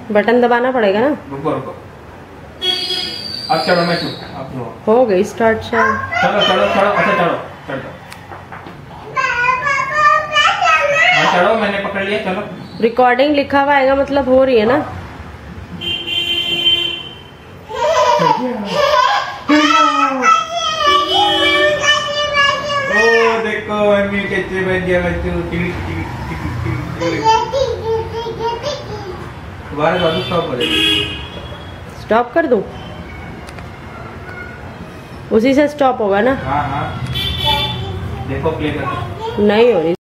Button दबाना पड़ेगा ना। रुको रुको, अब चलो, मैं हो गई स्टार्ट शायद। चलो चलो चलो, अच्छा चलो चलो, हाँ चलो, मैंने पकड़ लिया, चलो। रिकॉर्डिंग लिखा हुआ आएगा, मतलब हो रही है ना। ओ देखो मम्मी कैसे बन गया बच्चों। दोबारा दादू स्टॉप कर, स्टॉप कर दूं? उसी से स्टॉप होगा ना। हाँ हाँ, देखो प्ले कर, नहीं हो रही।